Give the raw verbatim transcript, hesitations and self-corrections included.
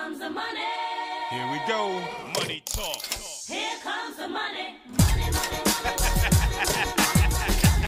comes the money. Here we go. Money talk. Here comes the money. Money, money.